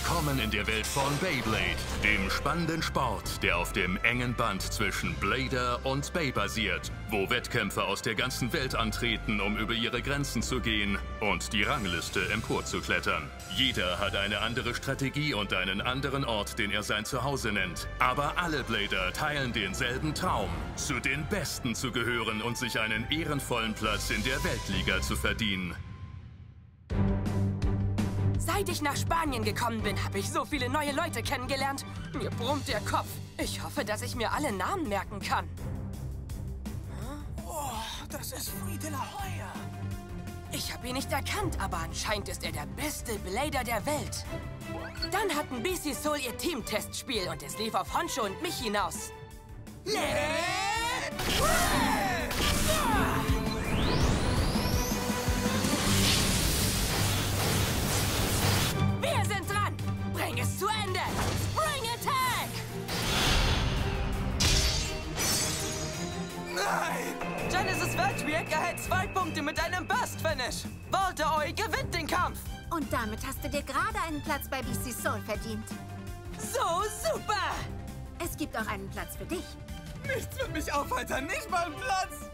Willkommen in der Welt von Beyblade, dem spannenden Sport, der auf dem engen Band zwischen Blader und Bey basiert, wo Wettkämpfer aus der ganzen Welt antreten, um über ihre Grenzen zu gehen und die Rangliste emporzuklettern. Jeder hat eine andere Strategie und einen anderen Ort, den er sein Zuhause nennt. Aber alle Blader teilen denselben Traum, zu den Besten zu gehören und sich einen ehrenvollen Platz in der Weltliga zu verdienen. Seit ich nach Spanien gekommen bin, habe ich so viele neue Leute kennengelernt. Mir brummt der Kopf. Ich hoffe, dass ich mir alle Namen merken kann. Oh, das ist Friede La Hoya. Ich habe ihn nicht erkannt, aber anscheinend ist er der beste Blader der Welt. Dann hatten BC Soul ihr Teamtestspiel und es lief auf Honcho und mich hinaus. Wir sind dran! Bring es zu Ende! Spring Attack! Nein! Genesis Weltreact erhält 2 Punkte mit einem Burst-Finish. Voltaoi gewinnt den Kampf. Und damit hast du dir gerade einen Platz bei BC Soul verdient. So super! Es gibt auch einen Platz für dich. Nichts wird mich aufheitern, nicht mal ein Platz.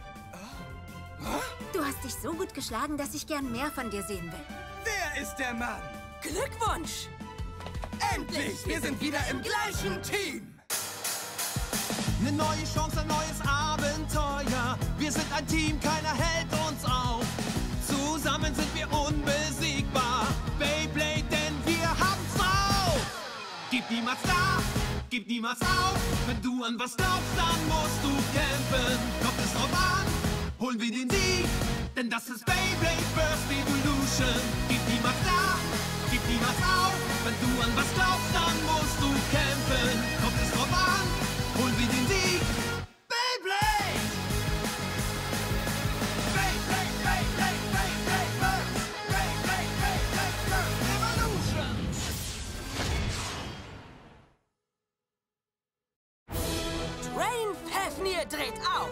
Du hast dich so gut geschlagen, dass ich gern mehr von dir sehen will. Wer ist der Mann? Glückwunsch! Endlich! Wir sind wieder im gleichen Team! Eine neue Chance, ein neues Abenteuer. Wir sind ein Team, keiner hält uns auf. Zusammen sind wir unbesiegbar. Beyblade, denn wir haben's drauf. Gib niemals nach, gib niemals auf. Wenn du an was glaubst, dann musst du kämpfen. Kommt es drauf an, holen wir den Sieg. Denn das ist Beyblade Burst Evolution. Gib niemals nach, gib niemals auf. Wenn du an was glaubst, dann musst du kämpfen. Kommt es drauf an, holen wir den Sieg. Beyblade! Beyblade, Beyblade, Beyblade Burst. Beyblade, Beyblade Burst Evolution. Train Fafnir dreht auf!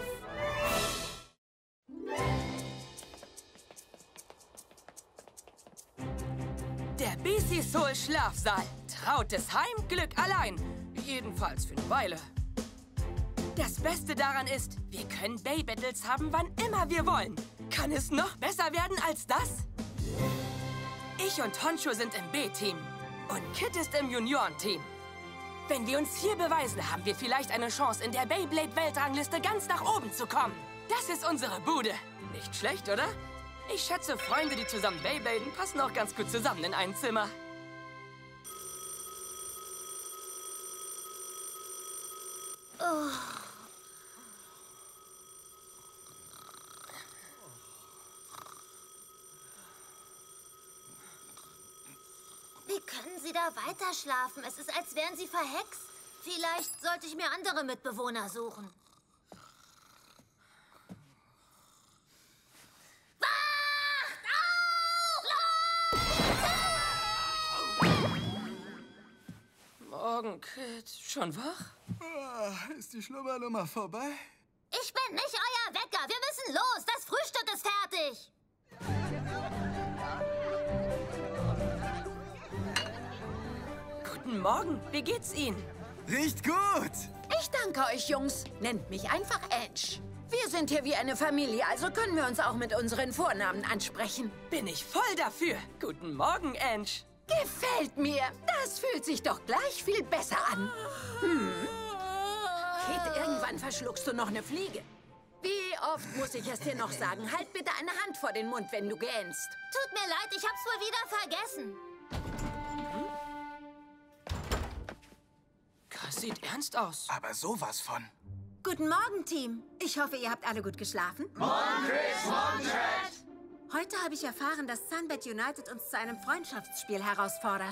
Der BC Soul Schlafsaal. Trautes Heim, Glück allein. Jedenfalls für eine Weile. Das Beste daran ist, wir können Bey-Battles haben, wann immer wir wollen. Kann es noch besser werden als das? Ich und Honcho sind im B-Team. Und Kit ist im Juniorenteam. Wenn wir uns hier beweisen, haben wir vielleicht eine Chance, in der Beyblade-Weltrangliste ganz nach oben zu kommen. Das ist unsere Bude. Nicht schlecht, oder? Ich schätze, Freunde, die zusammen Beybladen, passen auch ganz gut zusammen in ein Zimmer. Wie können Sie da weiter schlafen? Es ist, als wären Sie verhext. Vielleicht sollte ich mir andere Mitbewohner suchen. Morgen, Kit. Schon wach? Ist die Schlummernummer vorbei? Ich bin nicht euer Wecker. Wir müssen los. Das Frühstück ist fertig. Guten Morgen. Wie geht's Ihnen? Riecht gut! Ich danke euch, Jungs. Nennt mich einfach Edge. Wir sind hier wie eine Familie, also können wir uns auch mit unseren Vornamen ansprechen. Bin ich voll dafür. Guten Morgen, Ange. Gefällt mir. Das fühlt sich doch gleich viel besser an. Kit, irgendwann verschluckst du noch eine Fliege. Wie oft muss ich es dir noch sagen? Halt bitte eine Hand vor den Mund, wenn du gähnst. Tut mir leid, ich hab's wohl wieder vergessen. Das sieht ernst aus. Aber sowas von. Guten Morgen, Team. Ich hoffe, ihr habt alle gut geschlafen. Morgen, Chris, morgen, Chad. Heute habe ich erfahren, dass Sunbet United uns zu einem Freundschaftsspiel herausfordert.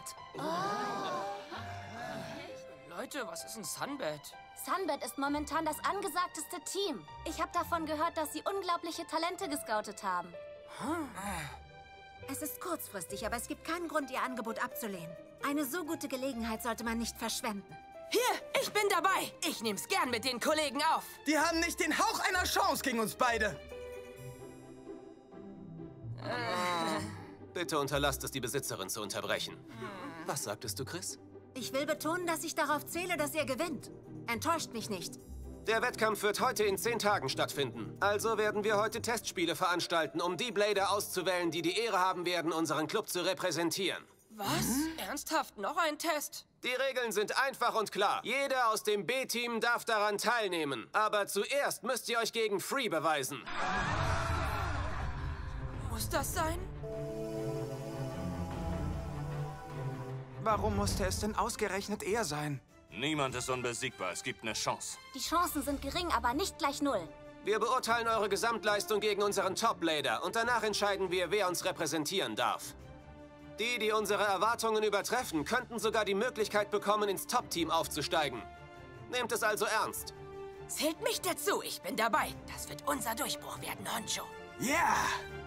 Leute, was ist ein Sunbed? Sunbet ist momentan das angesagteste Team. Ich habe davon gehört, dass sie unglaubliche Talente gescoutet haben. Es ist kurzfristig, aber es gibt keinen Grund, ihr Angebot abzulehnen. Eine so gute Gelegenheit sollte man nicht verschwenden. Hier, ich bin dabei. Ich nehm's gern mit den Kollegen auf. Die haben nicht den Hauch einer Chance gegen uns beide. Bitte unterlasst es, die Besitzerin zu unterbrechen. Was sagtest du, Chris? Ich will betonen, dass ich darauf zähle, dass ihr gewinnt. Enttäuscht mich nicht. Der Wettkampf wird heute in 10 Tagen stattfinden. Also werden wir heute Testspiele veranstalten, um die Blader auszuwählen, die die Ehre haben werden, unseren Club zu repräsentieren. Was? Ernsthaft? Noch ein Test? Die Regeln sind einfach und klar. Jeder aus dem B-Team darf daran teilnehmen. Aber zuerst müsst ihr euch gegen Free beweisen. Muss das sein? Warum musste es denn ausgerechnet er sein? Niemand ist unbesiegbar. Es gibt eine Chance. Die Chancen sind gering, aber nicht gleich 0. Wir beurteilen eure Gesamtleistung gegen unseren Top-Blader und danach entscheiden wir, wer uns repräsentieren darf. Die, die unsere Erwartungen übertreffen, könnten sogar die Möglichkeit bekommen, ins Top-Team aufzusteigen. Nehmt es also ernst. Zählt mich dazu, ich bin dabei. Das wird unser Durchbruch werden, Honcho. Ja! Yeah.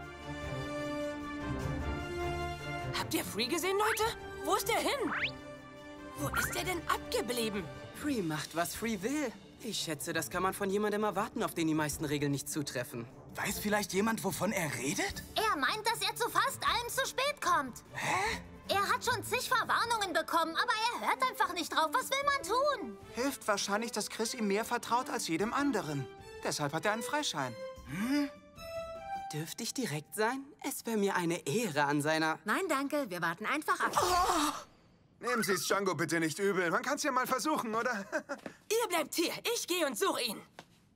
Habt ihr Free gesehen, Leute? Wo ist der hin? Wo ist der denn abgeblieben? Free macht, was Free will. Ich schätze, das kann man von jemandem erwarten, auf den die meisten Regeln nicht zutreffen. Weiß vielleicht jemand, wovon er redet? Er meint, dass er zu fast allem zu spät kommt. Hä? Er hat schon zig Verwarnungen bekommen, aber er hört einfach nicht drauf. Was will man tun? Hilft wahrscheinlich, dass Chris ihm mehr vertraut als jedem anderen. Deshalb hat er einen Freischein. Dürfte ich direkt sein? Es wäre mir eine Ehre an seiner... Nein, danke. Wir warten einfach ab. Oh! Nehmen Sie es Django bitte nicht übel. Man kann es ja mal versuchen, oder? Ihr bleibt hier. Ich gehe und suche ihn.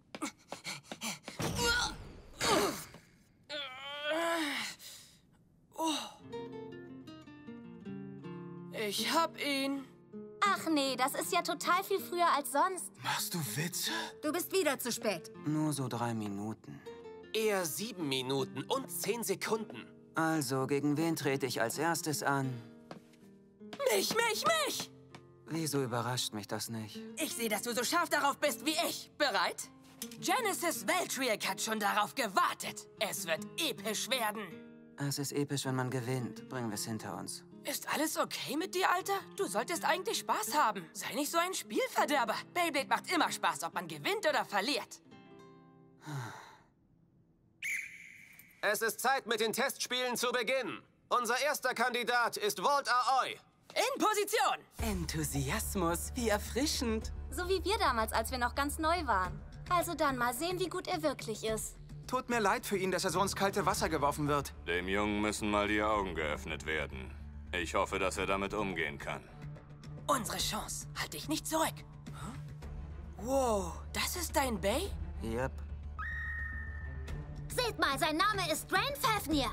Ich hab ihn. Ach nee, das ist ja total viel früher als sonst. Machst du Witze? Du bist wieder zu spät. Nur so 3 Minuten. Eher 7 Minuten und 10 Sekunden. Also, gegen wen trete ich als erstes an? Mich! Wieso überrascht mich das nicht? Ich sehe, dass du so scharf darauf bist wie ich. Bereit? Genesis Valtryek hat schon darauf gewartet. Es wird episch werden. Es ist episch, wenn man gewinnt. Bringen wir es hinter uns. Ist alles okay mit dir, Alter? Du solltest eigentlich Spaß haben. Sei nicht so ein Spielverderber. Beyblade macht immer Spaß, ob man gewinnt oder verliert. Es ist Zeit, mit den Testspielen zu beginnen. Unser erster Kandidat ist Volt Aoi. In Position! Enthusiasmus, wie erfrischend. So wie wir damals, als wir noch ganz neu waren. Also dann mal sehen, wie gut er wirklich ist. Tut mir leid für ihn, dass er so ins kalte Wasser geworfen wird. Dem Jungen müssen mal die Augen geöffnet werden. Ich hoffe, dass er damit umgehen kann. Unsere Chance. Halt dich nicht zurück. Wow, das ist dein Bay? Yep. Seht mal, sein Name ist Drain Fafnir.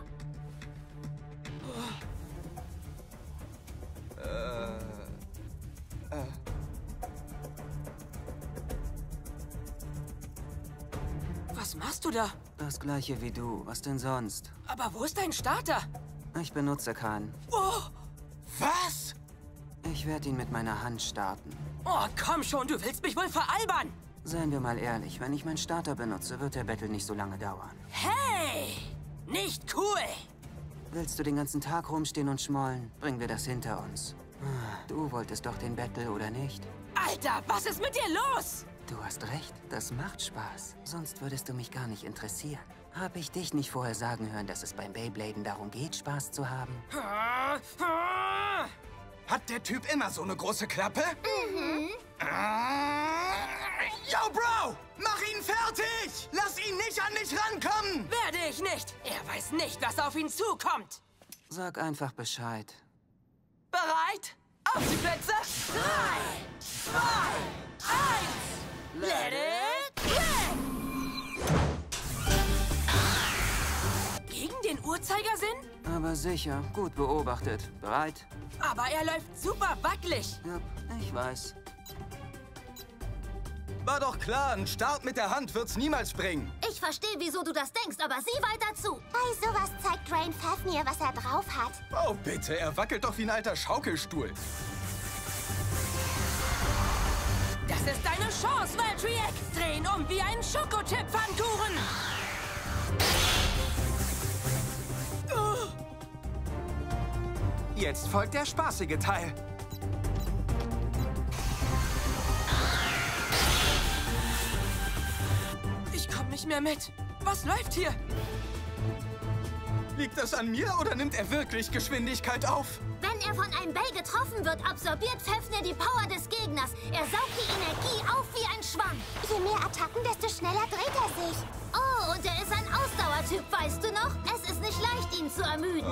Was machst du da? Das gleiche wie du. Was denn sonst? Aber wo ist dein Starter? Ich benutze keinen. Oh! Was? Ich werde ihn mit meiner Hand starten. Oh, komm schon, du willst mich wohl veralbern. Seien wir mal ehrlich, wenn ich meinen Starter benutze, wird der Battle nicht so lange dauern. Hey! Nicht cool! Willst du den ganzen Tag rumstehen und schmollen? Bringen wir das hinter uns. Du wolltest doch den Battle, oder nicht? Alter, was ist mit dir los? Du hast recht, das macht Spaß. Sonst würdest du mich gar nicht interessieren. Hab ich dich nicht vorher sagen hören, dass es beim Beybladen darum geht, Spaß zu haben? Hat der Typ immer so eine große Klappe? Yo, Bro! Mach ihn fertig! Lass ihn nicht an mich rankommen! Werde ich nicht! Er weiß nicht, was auf ihn zukommt! Sag einfach Bescheid. Bereit? Auf die Plätze! 3, 2, 1! Let it play! Gegen den Uhrzeigersinn? Aber sicher, gut beobachtet. Bereit? Aber er läuft super wackelig. Ja, ich weiß. War doch klar, ein Start mit der Hand wird's niemals bringen. Ich verstehe, wieso du das denkst, aber sieh weiter zu. Bei sowas zeigt Drain Fafnir, was er drauf hat. Oh, bitte, er wackelt doch wie ein alter Schaukelstuhl. Das ist deine Chance, Valtryek! Dreh ihn um wie ein Schokochip-Pfannkuchen! Jetzt folgt der spaßige Teil. Ich komm nicht mehr mit. Was läuft hier? Liegt das an mir oder nimmt er wirklich Geschwindigkeit auf? Wenn er von einem Bay getroffen wird, absorbiert Fafnir die Power des Gegners. Er saugt die Energie auf wie ein Schwamm. Je mehr Attacken, desto schneller dreht er sich. Oh, und er ist ein Ausdauertyp, weißt du noch? Es ist nicht leicht, ihn zu ermüden.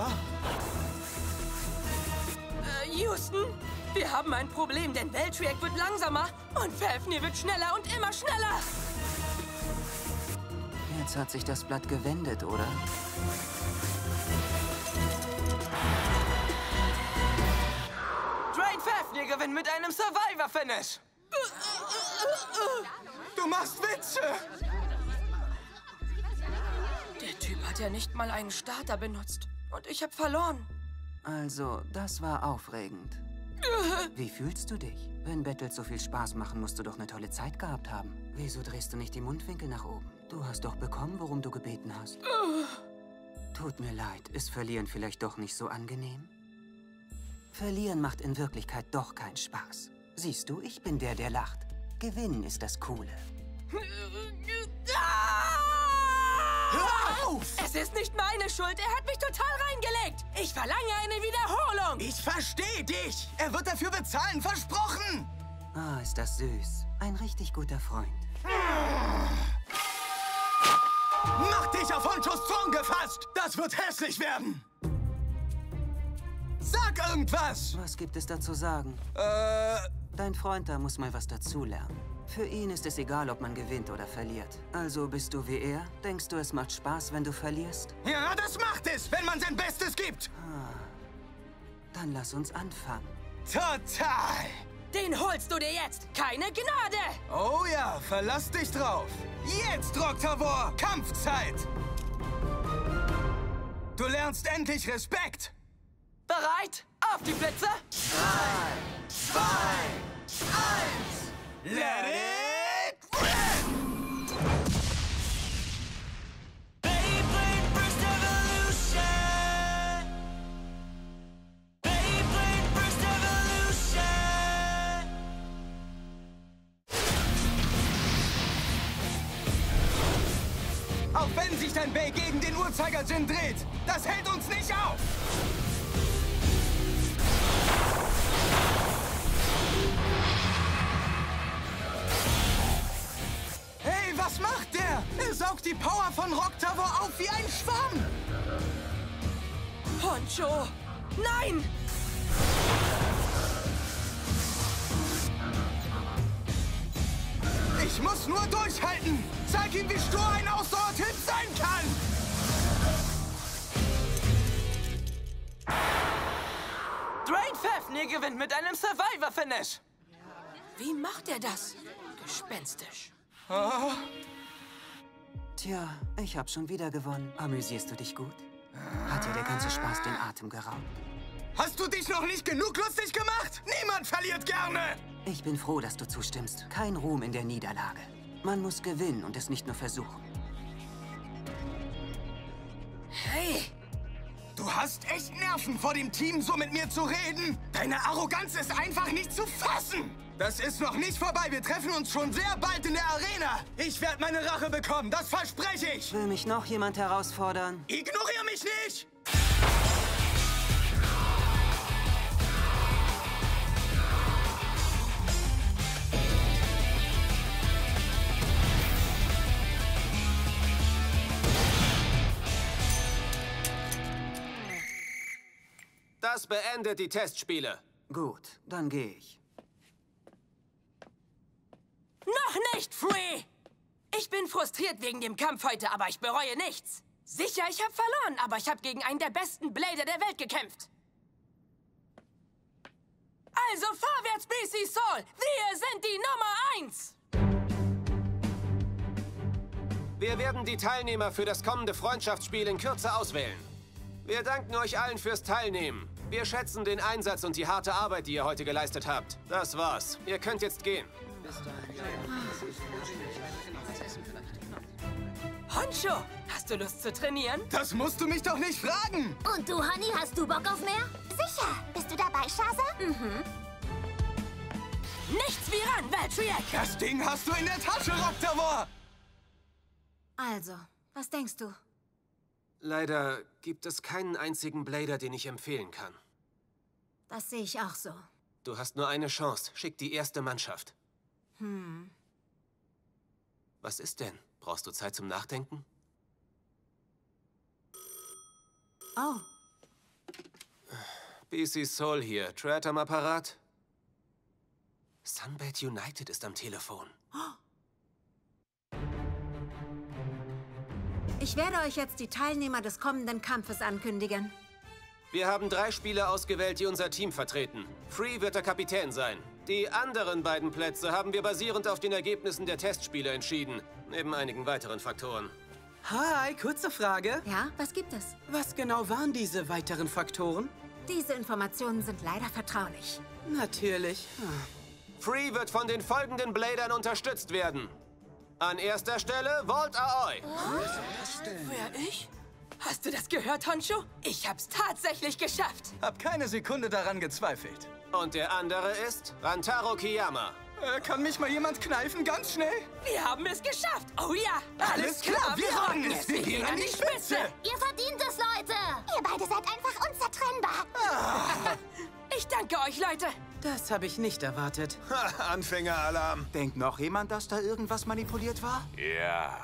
Houston, wir haben ein Problem, denn Valtryek wird langsamer und Fafnir wird schneller und immer schneller. Jetzt hat sich das Blatt gewendet, oder? Drain Fafnir gewinnt mit einem Survivor-Finish. Du machst Witze! Der Typ hat ja nicht mal einen Starter benutzt. Und ich habe verloren. Also, das war aufregend. Wie fühlst du dich? Wenn Battles so viel Spaß machen, musst du doch eine tolle Zeit gehabt haben. Wieso drehst du nicht die Mundwinkel nach oben? Du hast doch bekommen, worum du gebeten hast. Tut mir leid, ist Verlieren vielleicht doch nicht so angenehm? Verlieren macht in Wirklichkeit doch keinen Spaß. Siehst du, ich bin der, der lacht. Gewinnen ist das Coole. Hör auf! Es ist nicht meine Schuld. Er hat mich total reingelegt. Ich verlange eine Wiederholung. Ich verstehe dich. Er wird dafür bezahlen, versprochen. Ah, ist das süß. Ein richtig guter Freund. Mach dich auf Honchos Thron gefasst. Das wird hässlich werden. Sag irgendwas. Was gibt es da zu sagen? Dein Freund da muss mal was dazulernen. Für ihn ist es egal, ob man gewinnt oder verliert. Also bist du wie er? Denkst du, es macht Spaß, wenn du verlierst? Ja, das macht es, wenn man sein Bestes gibt. Dann lass uns anfangen. Total. Den holst du dir jetzt. Keine Gnade. Oh ja, verlass dich drauf. Jetzt, Roktavor, Kampfzeit. Du lernst endlich Respekt. Bereit? Auf die Plätze. 3, 2, 1. Let it rip! Beyblade Burst Evolution! Beyblade Burst Evolution! Auch wenn sich dein Bay gegen den Uhrzeigersinn dreht, das hält uns nicht auf! Hey, was macht der? Er saugt die Power von Roktavor auf wie ein Schwamm! Honcho! Nein! Ich muss nur durchhalten! Zeig ihm, wie stur ein Ausdauertyp sein kann! Drain Fafnir gewinnt mit einem Survivor-Finish. Wie macht er das? Gespenstisch. Tja, ich hab schon wieder gewonnen. Amüsierst du dich gut? Hat dir der ganze Spaß den Atem geraubt? Hast du dich noch nicht genug lustig gemacht? Niemand verliert gerne! Ich bin froh, dass du zustimmst. Kein Ruhm in der Niederlage. Man muss gewinnen und es nicht nur versuchen. Hey! Du hast echt Nerven, vor dem Team so mit mir zu reden. Deine Arroganz ist einfach nicht zu fassen. Das ist noch nicht vorbei. Wir treffen uns schon sehr bald in der Arena. Ich werde meine Rache bekommen, das verspreche ich. Will mich noch jemand herausfordern? Ignoriere mich nicht! Das beendet die Testspiele. Gut, dann gehe ich. Noch nicht, Free! Ich bin frustriert wegen dem Kampf heute, aber ich bereue nichts. Sicher, ich habe verloren, aber ich habe gegen einen der besten Blader der Welt gekämpft. Also vorwärts, BC Soul! Wir sind die Nummer 1! Wir werden die Teilnehmer für das kommende Freundschaftsspiel in Kürze auswählen. Wir danken euch allen fürs Teilnehmen. Wir schätzen den Einsatz und die harte Arbeit, die ihr heute geleistet habt. Das war's. Ihr könnt jetzt gehen. Honcho, hast du Lust zu trainieren? Das musst du mich doch nicht fragen. Und du, Honey, hast du Bock auf mehr? Sicher. Bist du dabei, Shaza? Mhm. Nichts wie ran, Valtryek! Das Ding hast du in der Tasche, Roktavor. Also, was denkst du? Leider gibt es keinen einzigen Blader, den ich empfehlen kann. Das sehe ich auch so. Du hast nur eine Chance. Schick die erste Mannschaft. Was ist denn? Brauchst du Zeit zum Nachdenken? Oh. BC Soul hier. Trad am Apparat? Sunbed United ist am Telefon. Ich werde euch jetzt die Teilnehmer des kommenden Kampfes ankündigen. Wir haben 3 Spieler ausgewählt, die unser Team vertreten. Free wird der Kapitän sein. Die anderen beiden Plätze haben wir basierend auf den Ergebnissen der Testspiele entschieden. Neben einigen weiteren Faktoren. Hi, kurze Frage. Ja, was gibt es? Was genau waren diese weiteren Faktoren? Diese Informationen sind leider vertraulich. Natürlich. Free wird von den folgenden Bladern unterstützt werden. An erster Stelle Volt Aoi. Wer, ich? Hast du das gehört, Honcho? Ich hab's tatsächlich geschafft. Hab keine Sekunde daran gezweifelt. Und der andere ist Rantaro Kiyama. Kann mich mal jemand kneifen, ganz schnell? Wir haben es geschafft. Oh ja. Alles klar, wir rocken es. Wir gehen an die Spitze. Ihr verdient es, Leute. Ihr beide seid einfach unzertrennbar. Ich danke euch, Leute. Das habe ich nicht erwartet. Anfängeralarm. Denkt noch jemand, dass da irgendwas manipuliert war? Ja.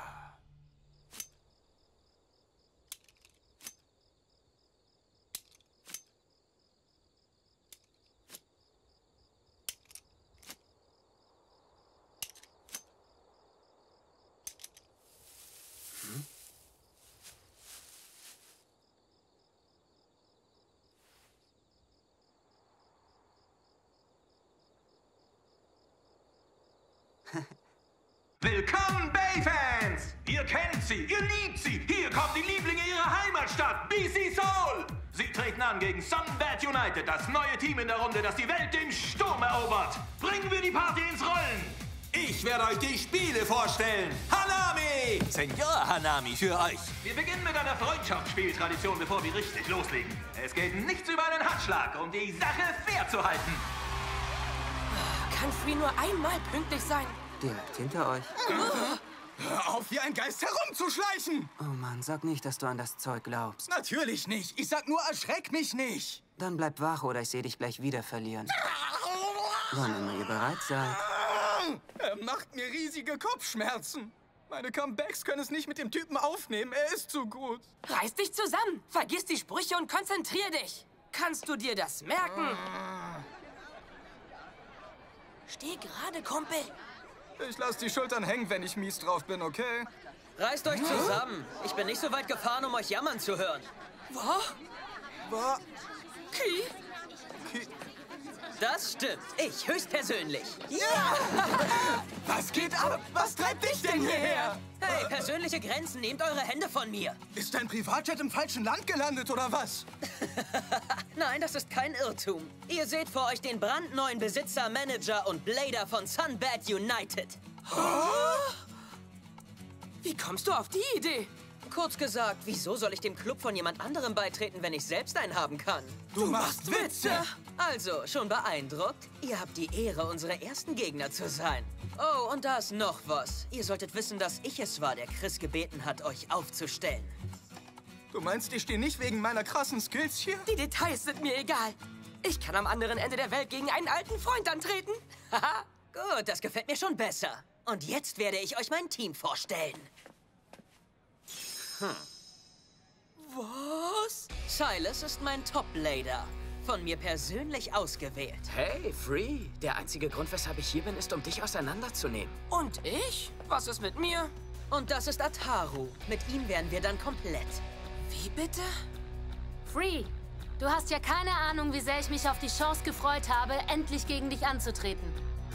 Willkommen, Bay-Fans! Ihr kennt sie, ihr liebt sie. Hier kommen die Lieblinge ihrer Heimatstadt, BC Soul. Sie treten an gegen Sunbed United, das neue Team in der Runde, das die Welt dem Sturm erobert. Bringen wir die Party ins Rollen. Ich werde euch die Spiele vorstellen. Hanami! Senor Hanami für euch. Wir beginnen mit einer Freundschaftsspieltradition, bevor wir richtig loslegen. Es geht nichts über einen Handschlag, um die Sache fair zu halten. Kann Free nur einmal pünktlich sein? Direkt hinter euch. Hör auf, wie ein Geist herumzuschleichen! Oh Mann, sag nicht, dass du an das Zeug glaubst. Natürlich nicht. Ich sag nur, erschreck mich nicht. Dann bleib wach oder ich sehe dich gleich wieder verlieren. Wann immer ihr bereit seid. Er macht mir riesige Kopfschmerzen. Meine Comebacks können es nicht mit dem Typen aufnehmen. Er ist zu gut. Reiß dich zusammen. Vergiss die Sprüche und konzentrier dich. Kannst du dir das merken? Steh gerade, Kumpel. Ich lass die Schultern hängen, wenn ich mies drauf bin, okay? Reißt euch zusammen. Ich bin nicht so weit gefahren, um euch jammern zu hören. Was? Ki? Das stimmt. Ich höchstpersönlich. Ja! Was geht ab? Was treibt dich denn hierher? Hey, persönliche Grenzen, nehmt eure Hände von mir. Ist dein Privatjet im falschen Land gelandet, oder was? Nein, das ist kein Irrtum. Ihr seht vor euch den brandneuen Besitzer, Manager und Blader von Sunbed United. Wie kommst du auf die Idee? Kurz gesagt, wieso soll ich dem Club von jemand anderem beitreten, wenn ich selbst einen haben kann? Du machst Witze! Also, schon beeindruckt? Ihr habt die Ehre, unsere ersten Gegner zu sein. Oh, und da ist noch was. Ihr solltet wissen, dass ich es war, der Chris gebeten hat, euch aufzustellen. Du meinst, ich stehe nicht wegen meiner krassen Skills hier? Die Details sind mir egal. Ich kann am anderen Ende der Welt gegen einen alten Freund antreten. Haha. Gut, das gefällt mir schon besser. Und jetzt werde ich euch mein Team vorstellen. Was? Silas ist mein Top-Blader. Von mir persönlich ausgewählt. Hey, Free. Der einzige Grund, weshalb ich hier bin, ist, um dich auseinanderzunehmen. Und ich? Was ist mit mir? Und das ist Ataru. Mit ihm wären wir dann komplett. Wie bitte? Free, du hast ja keine Ahnung, wie sehr ich mich auf die Chance gefreut habe, endlich gegen dich anzutreten.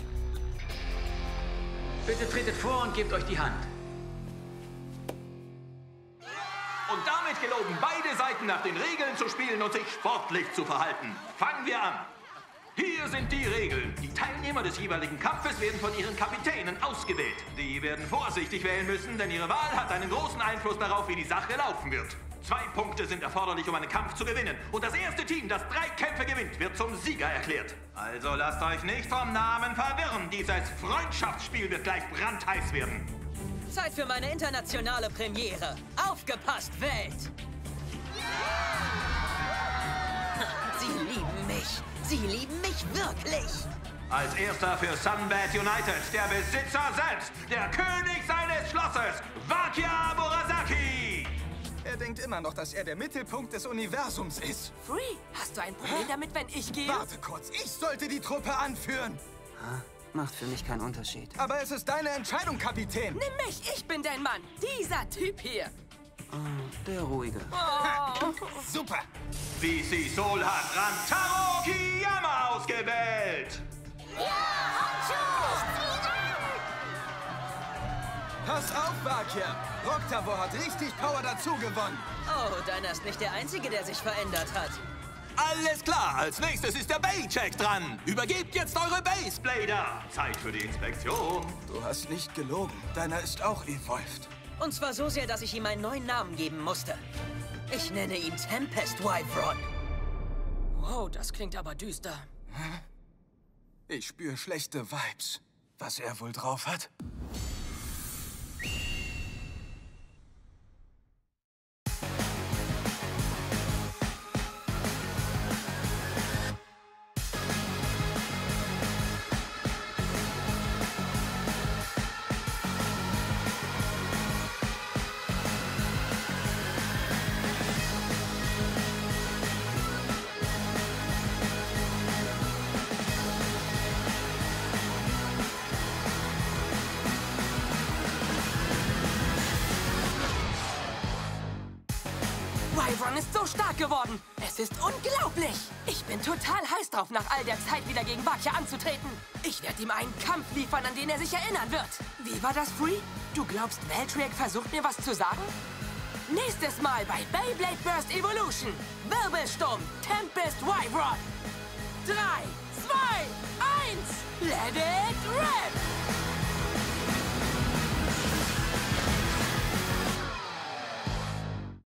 Bitte tretet vor und gebt euch die Hand. Und damit geloben beide Seiten nach den Regeln zu spielen und sich sportlich zu verhalten. Fangen wir an. Hier sind die Regeln. Die Teilnehmer des jeweiligen Kampfes werden von ihren Kapitänen ausgewählt. Die werden vorsichtig wählen müssen, denn ihre Wahl hat einen großen Einfluss darauf, wie die Sache laufen wird. 2 Punkte sind erforderlich, um einen Kampf zu gewinnen. Und das erste Team, das 3 Kämpfe gewinnt, wird zum Sieger erklärt. Also lasst euch nicht vom Namen verwirren. Dieses Freundschaftsspiel wird gleich brandheiß werden. Zeit für meine internationale Premiere. Aufgepasst, Welt! Sie lieben mich. Sie lieben mich wirklich. Als erster für Sunbad United, der Besitzer selbst, der König seines Schlosses, Vakia Murasaki! Er denkt immer noch, dass er der Mittelpunkt des Universums ist. Free, hast du ein Problem damit, wenn ich gehe? Warte kurz, ich sollte die Truppe anführen. Macht für mich keinen Unterschied. Aber es ist deine Entscheidung, Kapitän. Nimm mich, ich bin dein Mann. Dieser Typ hier. Oh, der Ruhige. Oh. Super. BC Soul hat Rantaro Kiyama ausgewählt. Pass auf, Vakia. Octavor hat richtig Power dazu gewonnen. Oh, deiner ist nicht der Einzige, der sich verändert hat. Alles klar, als nächstes ist der Baycheck dran. Übergebt jetzt eure Baseblader. Zeit für die Inspektion. Du hast nicht gelogen. Deiner ist auch evolved. Und zwar so sehr, dass ich ihm einen neuen Namen geben musste. Ich nenne ihn Tempest Wyvron. Wow, das klingt aber düster. Ich spüre schlechte Vibes. Was er wohl drauf hat? Wyvron ist so stark geworden. Es ist unglaublich. Ich bin total heiß drauf, nach all der Zeit wieder gegen Vakia anzutreten. Ich werde ihm einen Kampf liefern, an den er sich erinnern wird. Wie war das, Free? Du glaubst, Valtryek versucht mir was zu sagen? Nächstes Mal bei Beyblade Burst Evolution. Wirbelsturm, Tempest Wyvron. 3, 2, 1, let it rip!